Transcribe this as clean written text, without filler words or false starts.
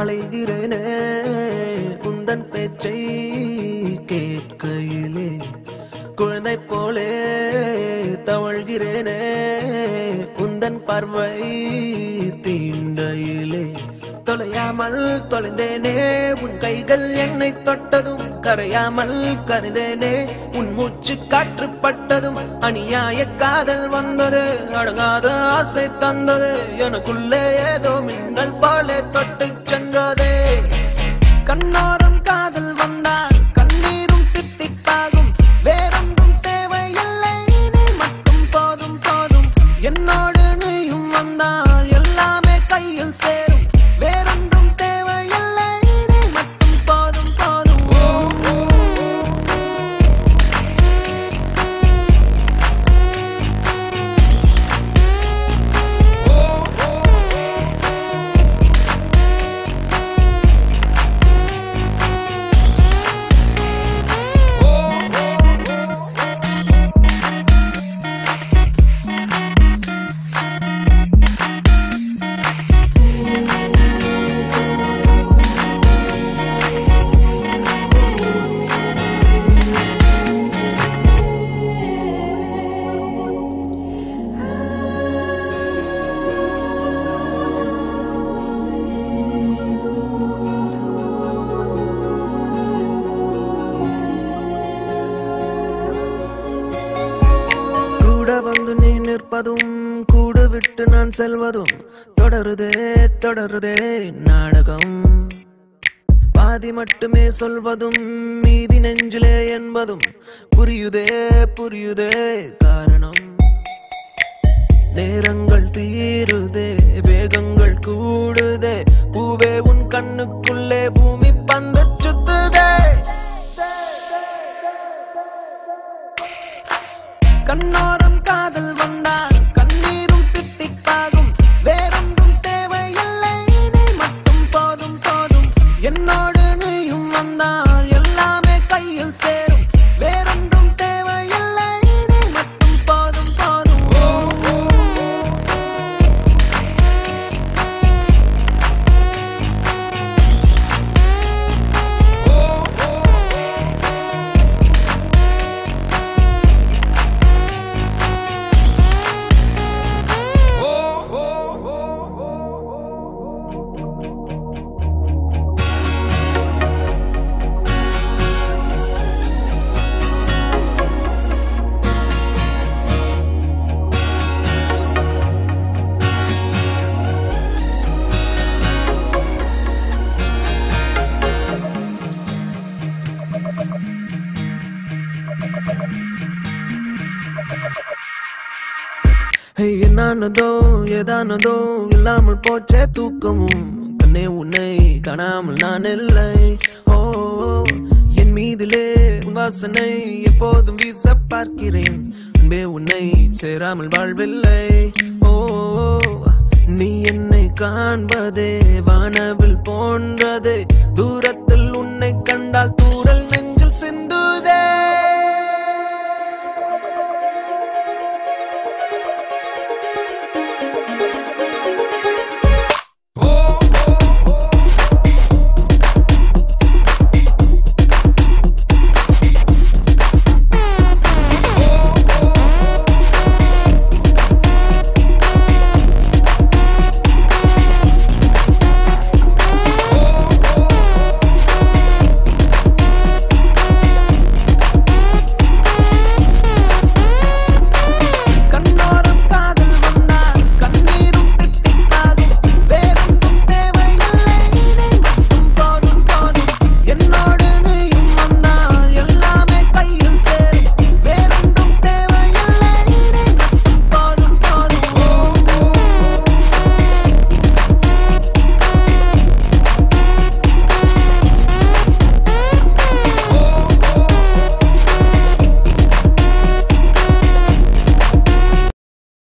அலைகிறேனே உந்தன் பேச்சை கேட்கையிலே குழந்தை போலே தவழ்கிறேனே உந்தன் பார்வை தீண்டையிலே தொலையாமல் தொலைந்தேனே உன் கைகள் என்னை தொட்டதும் கரையாமல் கரைந்தேனே உன் மூச்சு காற்றுப்பட்டதும் அநியாய காதல் வந்தது அடங்காத ஆசை தந்தது எனக்குள்ளே ஏதோ மின்னல் போலே தொட்டு சென்றதே கண்ணோரம் காதல் வந்தால் கண்ணீரும் தித்திப்பாகும் வேறொன்றும் தேவையில்லை நீ மட்டும் போதும் போதும் என்னோடு நீயும் வந்தால் எல்லாமே கையில் சேரும் வேறொன்றும் தேவையில்லை நீ மட்டும் போதும் போதும் வந்து நீ நிற்பதும் கூடு விட்டு நான் செல்வதும் தொடருதே தொடருதே நாடகம் பாதி மட்டுமே சொல்வதும் மீதி நெஞ்சிலே என்பதும் புரியுதே புரியுதே காரணம் நேரங்கள் தீருதே வேகங்கள் கூடுதே பூவே உன் கண்ணுக்குள்ளே பூமி பந்து சுத்துதே கண்ணோரம் காதல் வந்தால் கண்ணீரும் தித்திப்பாகும் வேறொன்றும் தேவையில்லை நீ மட்டும் போதும் போதும் என்னோடு நீயும் வந்தால் எல்லாமே கையில் சேரும் வேறொன்றும் தேவையில்லை நீ மட்டும் போதும் போதும் என்னானதோ ஏதானதோ இல்லாமல் போச்சே தூக்கமும் கண்ணே உன்னை காணாமல் நான் இல்லை ஓ என் மீதிலே உன் வாசனை எப்போதும் வீச பார்க்கிறேன் அன்பே உன்னை சேராமல் வாழ்வில்லை ஓ நீ என்னை காண்பதே வானவில் போன்றதே தூரத்தில்